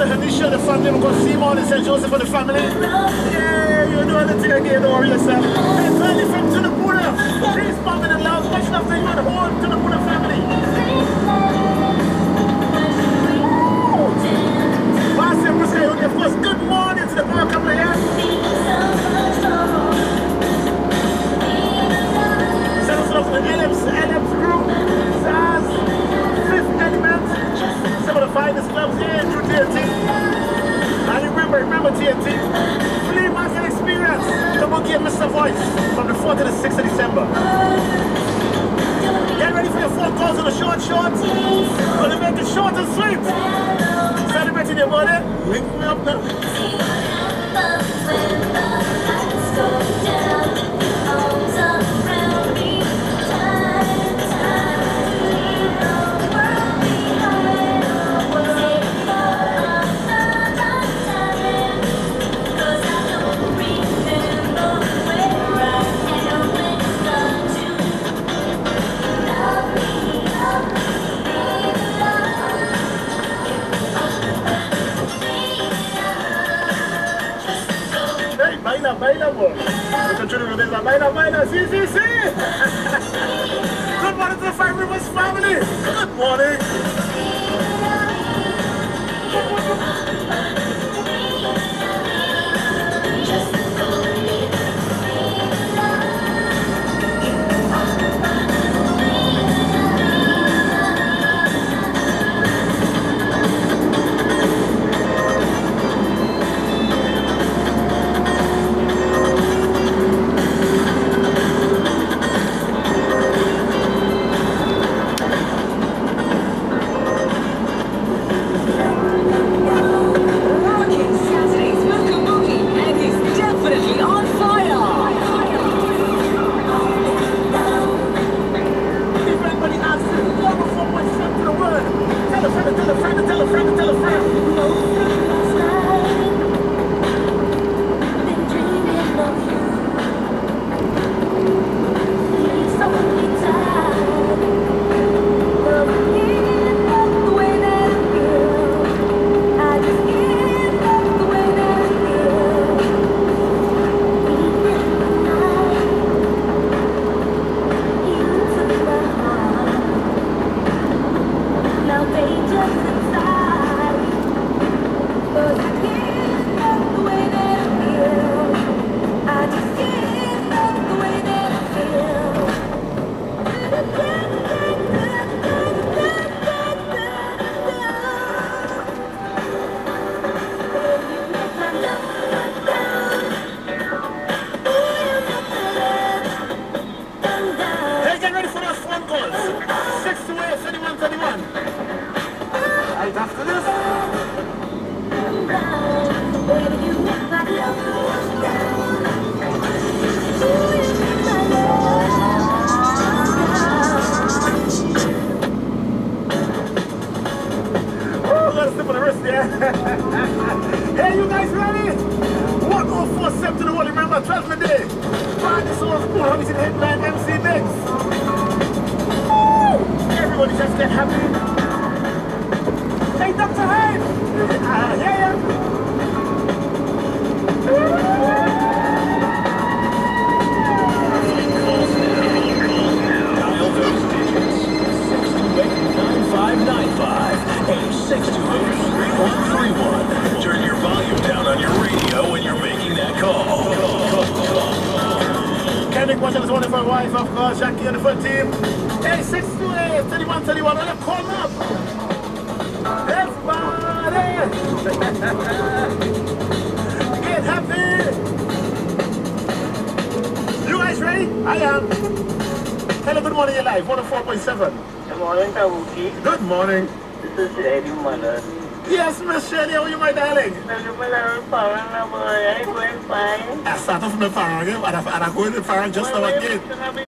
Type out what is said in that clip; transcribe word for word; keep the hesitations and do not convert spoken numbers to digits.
Mister Hanisha, the family, we're going to see more than Saint Joseph for the family. Yeah, you know the thing again, don't worry yourself. Hey, family from to the Buddha. Please, mom and love, much love to you and the whole to the Buddha family. Pastor Bruce, of course, good morning to the Buddha family, yeah? Send us love to the L M's, L M's group, Zaz, Fifth Element, some of the finest clubs here in New T N T. And remember, remember T N T, Flea Market Experience, come on, give Mister Voice from the fourth to the sixth of December. Get ready for your phone calls on the short shorts. We're going to make it short and sweet. Celebrating your body, link me up now. Baila, baila, boy. Baila, baila, sí, sí, sí. Good morning to the Five Rivers family. Good morning. Hey, you guys ready? one oh four seven to the world, remember, twelve a day. Friday, so it's cool, honey, to the headline M C Mix. Woo! Everybody just get happy. Hey, Doctor Hyde! Uh, yeah, yeah. Dial those digits. six two eight, nine five nine five and six two eight, three one three one. Turn your volume down on your radio when you're making that call. Kendrick Washington is one of my wife, of course, Jackie and the full team. Hey, six two eight, three one three one, I'm call up. Everybody! Get happy! You guys ready? I am. Hello, good morning, you're live, one oh four point seven. Good morning, Tawuki. Good morning. This is Eddie Mother. Yes, Miss Shirley, how are you, my darling? I'm going to I started from the farm, and I go in the farm just now again.